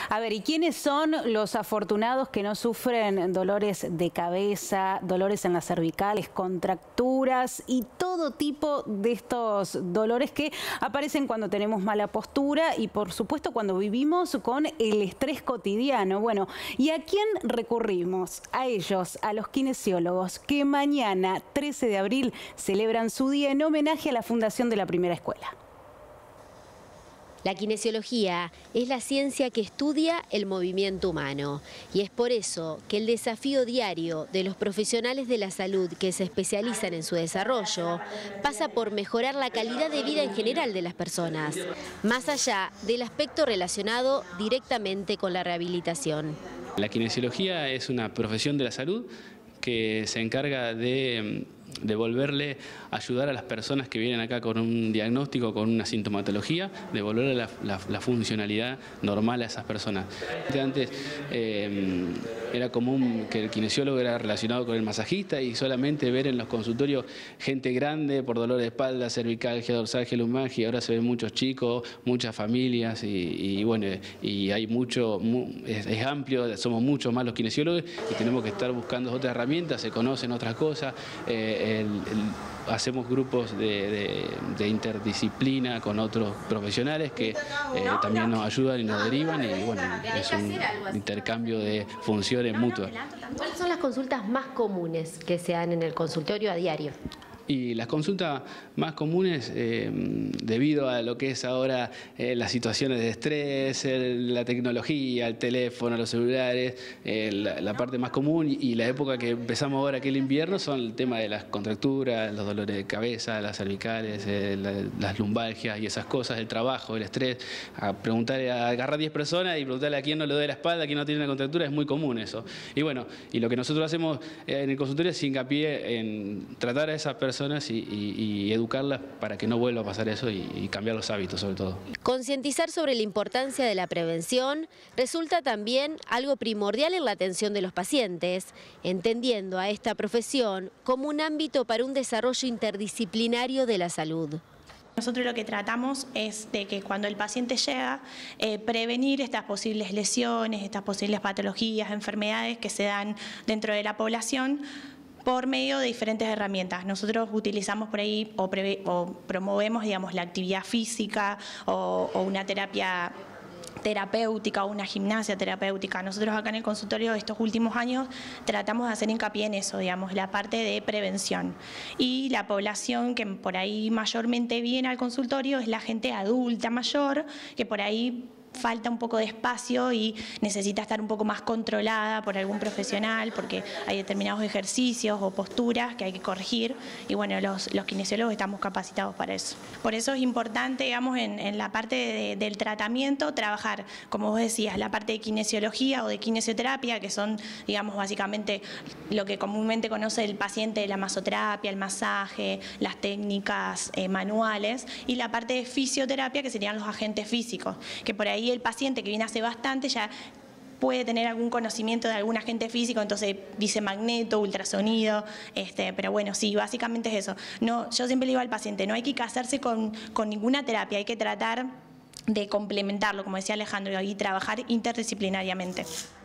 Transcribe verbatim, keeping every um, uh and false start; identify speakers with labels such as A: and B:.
A: A ver, ¿y quiénes son los afortunados que no sufren dolores de cabeza, dolores en las cervicales, contracturas y todo tipo de estos dolores que aparecen cuando tenemos mala postura y, por supuesto, cuando vivimos con el estrés cotidiano? Bueno, ¿y a quién recurrimos? A ellos, a los kinesiólogos, que mañana, trece de abril, celebran su día en homenaje a la fundación de la primera escuela.
B: La kinesiología es la ciencia que estudia el movimiento humano y es por eso que el desafío diario de los profesionales de la salud que se especializan en su desarrollo pasa por mejorar la calidad de vida en general de las personas, más allá del aspecto relacionado directamente con la rehabilitación.
C: La kinesiología es una profesión de la salud que se encarga de devolverle, ayudar a las personas que vienen acá con un diagnóstico, con una sintomatología, devolverle la, la, la funcionalidad normal a esas personas. Antes eh, era común que el kinesiólogo era relacionado con el masajista y solamente ver en los consultorios gente grande por dolor de espalda, cervicalgia, dorsalgia, lumbalgia, y ahora se ven muchos chicos, muchas familias y, y bueno, y hay mucho, es, es amplio, somos muchos más los kinesiólogos y tenemos que estar buscando otras herramientas, se conocen otras cosas. Eh, El, el, hacemos grupos de, de, de interdisciplina con otros profesionales que eh, también nos ayudan y nos derivan y bueno, es un intercambio de funciones mutuas.
B: ¿Cuáles son las consultas más comunes que se dan en el consultorio a diario?
C: Y las consultas más comunes, eh, debido a lo que es ahora eh, las situaciones de estrés, el, la tecnología, el teléfono, los celulares, eh, la, la parte más común y, y la época que empezamos ahora, que el invierno, son el tema de las contracturas, los dolores de cabeza, las cervicales, eh, la, las lumbalgias y esas cosas, el trabajo, el estrés. A preguntarle, a agarrar diez personas y preguntarle a quién no le duele la espalda, a quién no tiene una contractura, es muy común eso. Y bueno, y lo que nosotros hacemos en el consultorio es hincapié en tratar a esas personas Y, y, y educarlas para que no vuelva a pasar eso y, y cambiar los hábitos sobre todo.
B: Concientizar sobre la importancia de la prevención resulta también algo primordial en la atención de los pacientes, entendiendo a esta profesión como un ámbito para un desarrollo interdisciplinario de la salud.
D: Nosotros lo que tratamos es de que cuando el paciente llega, eh, prevenir estas posibles lesiones, estas posibles patologías, enfermedades que se dan dentro de la población, por medio de diferentes herramientas. Nosotros utilizamos por ahí o, preve, o promovemos, digamos, la actividad física o, o una terapia terapéutica o una gimnasia terapéutica. Nosotros acá en el consultorio estos últimos años tratamos de hacer hincapié en eso, digamos, la parte de prevención. Y la población que por ahí mayormente viene al consultorio es la gente adulta mayor, que por ahí falta un poco de espacio y necesita estar un poco más controlada por algún profesional porque hay determinados ejercicios o posturas que hay que corregir y bueno, los, los kinesiólogos estamos capacitados para eso. Por eso es importante, digamos, en, en la parte de, del tratamiento trabajar, como vos decías, la parte de kinesiología o de kinesioterapia, que son, digamos, básicamente lo que comúnmente conoce el paciente, la masoterapia, el masaje, las técnicas eh, manuales, y la parte de fisioterapia, que serían los agentes físicos, que por ahí el paciente que viene hace bastante ya puede tener algún conocimiento de algún agente físico, entonces dice magneto, ultrasonido, este, pero bueno, sí, básicamente es eso. No, yo siempre le digo al paciente, no hay que casarse con, con ninguna terapia, hay que tratar de complementarlo, como decía Alejandro, y trabajar interdisciplinariamente.